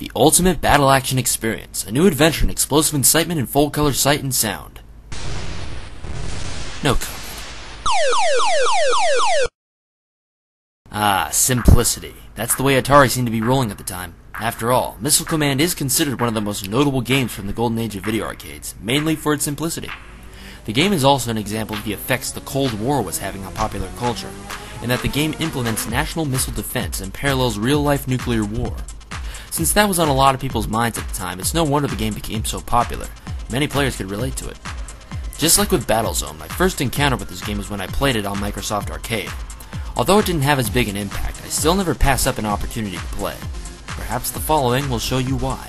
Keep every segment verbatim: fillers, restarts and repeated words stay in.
The ultimate battle action experience. A new adventure in explosive incitement in full color sight and sound. No comment. Ah, simplicity. That's the way Atari seemed to be rolling at the time. After all, Missile Command is considered one of the most notable games from the golden age of video arcades, mainly for its simplicity. The game is also an example of the effects the Cold War was having on popular culture, in that the game implements national missile defense and parallels real-life nuclear war. Since that was on a lot of people's minds at the time, it's no wonder the game became so popular. Many players could relate to it. Just like with Battlezone, my first encounter with this game was when I played it on Microsoft Arcade. Although it didn't have as big an impact, I still never pass up an opportunity to play. Perhaps the following will show you why.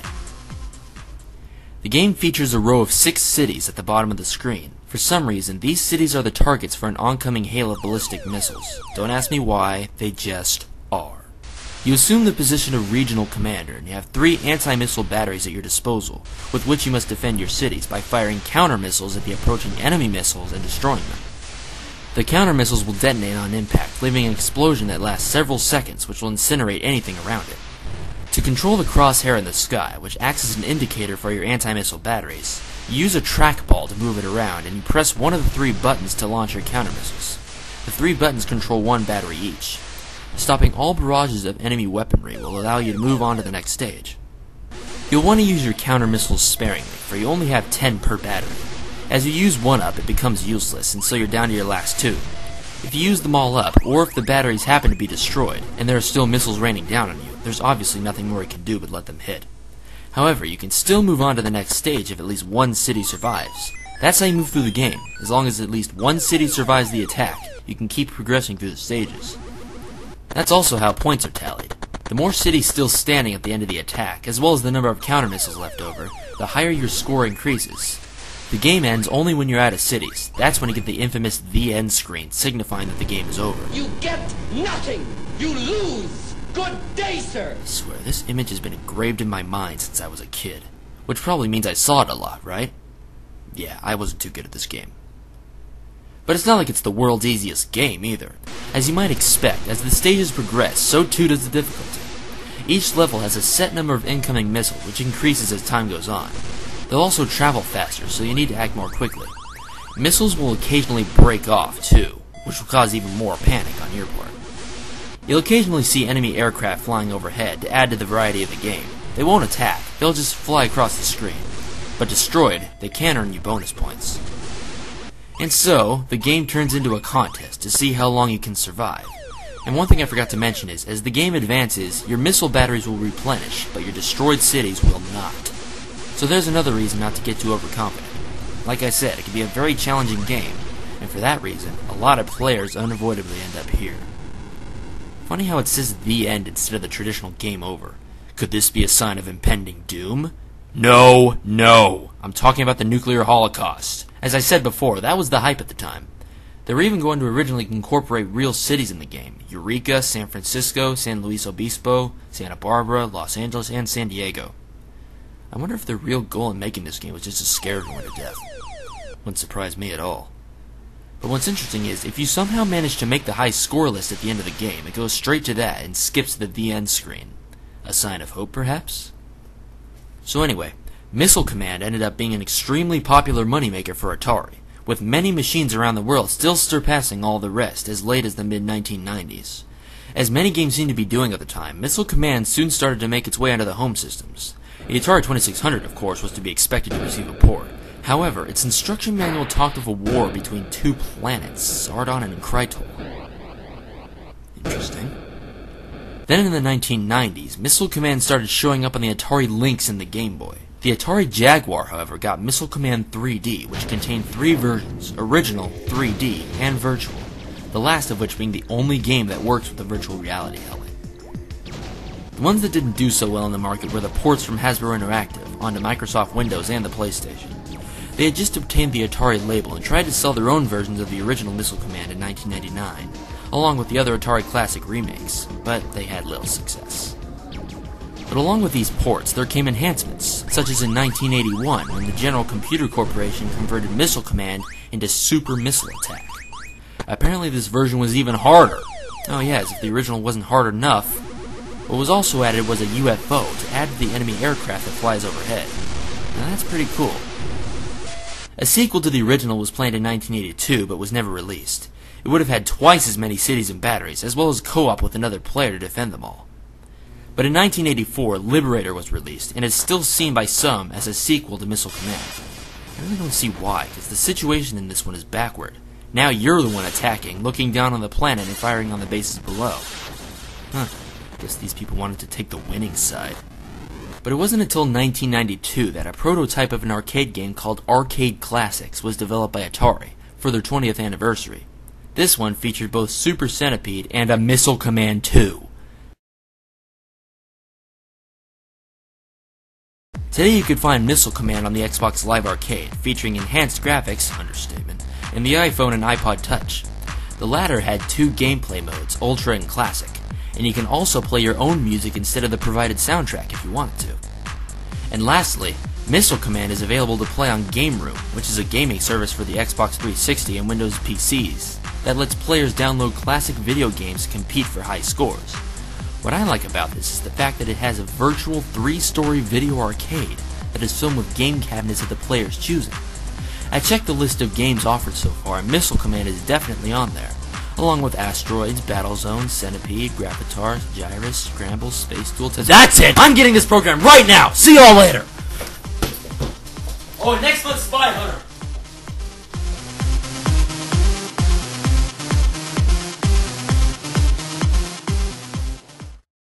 The game features a row of six cities at the bottom of the screen. For some reason, these cities are the targets for an oncoming hail of ballistic missiles. Don't ask me why, they just are. You assume the position of regional commander, and you have three anti-missile batteries at your disposal, with which you must defend your cities by firing counter-missiles at the approaching enemy missiles and destroying them. The counter-missiles will detonate on impact, leaving an explosion that lasts several seconds, which will incinerate anything around it. To control the crosshair in the sky, which acts as an indicator for your anti-missile batteries, you use a trackball to move it around, and you press one of the three buttons to launch your counter-missiles. The three buttons control one battery each. Stopping all barrages of enemy weaponry will allow you to move on to the next stage. You'll want to use your counter-missiles sparingly, for you only have ten per battery. As you use one up, it becomes useless, and so you're down to your last two. If you use them all up, or if the batteries happen to be destroyed, and there are still missiles raining down on you, there's obviously nothing more you can do but let them hit. However, you can still move on to the next stage if at least one city survives. That's how you move through the game. As long as at least one city survives the attack, you can keep progressing through the stages. That's also how points are tallied. The more cities still standing at the end of the attack, as well as the number of counter-missiles left over, the higher your score increases. The game ends only when you're out of cities. That's when you get the infamous The End screen, signifying that the game is over. You get nothing! You lose! Good day, sir! I swear, this image has been engraved in my mind since I was a kid. Which probably means I saw it a lot, right? Yeah, I wasn't too good at this game. But it's not like it's the world's easiest game, either. As you might expect, as the stages progress, so too does the difficulty. Each level has a set number of incoming missiles, which increases as time goes on. They'll also travel faster, so you need to act more quickly. Missiles will occasionally break off, too, which will cause even more panic on your part. You'll occasionally see enemy aircraft flying overhead to add to the variety of the game. They won't attack, they'll just fly across the screen. But destroyed, they can earn you bonus points. And so, the game turns into a contest to see how long you can survive. And one thing I forgot to mention is, as the game advances, your missile batteries will replenish, but your destroyed cities will not. So there's another reason not to get too overconfident. Like I said, it can be a very challenging game, and for that reason, a lot of players unavoidably end up here. Funny how it says The End instead of the traditional game over. Could this be a sign of impending doom? No, no! I'm talking about the nuclear holocaust. As I said before, that was the hype at the time. They were even going to originally incorporate real cities in the game. Eureka, San Francisco, San Luis Obispo, Santa Barbara, Los Angeles, and San Diego. I wonder if their real goal in making this game was just to scare everyone to death. Wouldn't surprise me at all. But what's interesting is, if you somehow manage to make the high score list at the end of the game, it goes straight to that and skips the The End screen. A sign of hope, perhaps? So anyway, Missile Command ended up being an extremely popular moneymaker for Atari, with many machines around the world still surpassing all the rest as late as the mid nineteen nineties. As many games seemed to be doing at the time, Missile Command soon started to make its way onto the home systems. The Atari twenty-six hundred, of course, was to be expected to receive a port. However, its instruction manual talked of a war between two planets, Sardon and Krytol. Interesting. Then in the nineteen nineties, Missile Command started showing up on the Atari Lynx and the Game Boy. The Atari Jaguar, however, got Missile Command three D, which contained three versions, original, three D, and virtual, the last of which being the only game that works with the virtual reality element. The ones that didn't do so well in the market were the ports from Hasbro Interactive onto Microsoft Windows and the PlayStation. They had just obtained the Atari label and tried to sell their own versions of the original Missile Command in nineteen ninety-nine, along with the other Atari Classic remakes, but they had little success. But along with these ports, there came enhancements, such as in nineteen eighty-one when the General Computer Corporation converted Missile Command into Super Missile Attack. Apparently this version was even harder. Oh yeah, as if the original wasn't hard enough. What was also added was a U F O to add to the enemy aircraft that flies overhead. Now that's pretty cool. A sequel to the original was planned in nineteen eighty-two, but was never released. It would have had twice as many cities and batteries, as well as co-op with another player to defend them all. But in nineteen eighty-four, Liberator was released, and is still seen by some as a sequel to Missile Command. I really don't see why, because the situation in this one is backward. Now you're the one attacking, looking down on the planet and firing on the bases below. Huh, guess these people wanted to take the winning side. But it wasn't until nineteen ninety-two that a prototype of an arcade game called Arcade Classics was developed by Atari for their twentieth anniversary. This one featured both Super Centipede and a Missile Command two. Today you could find Missile Command on the Xbox Live Arcade, featuring enhanced graphics, understatement, in the iPhone and iPod Touch. The latter had two gameplay modes, Ultra and Classic, and you can also play your own music instead of the provided soundtrack if you wanted to. And lastly, Missile Command is available to play on Game Room, which is a gaming service for the Xbox three sixty and Windows P Cs that lets players download classic video games to compete for high scores. What I like about this is the fact that it has a virtual three-story video arcade that is filled with game cabinets of the player's choosing. I checked the list of games offered so far, and Missile Command is definitely on there, along with Asteroids, Battlezone, Centipede, Graphitar, Gyrus, Scramble, Space Duel. That's it! I'm getting this program right now! See y'all later! Oh, next month's Spy Hunter!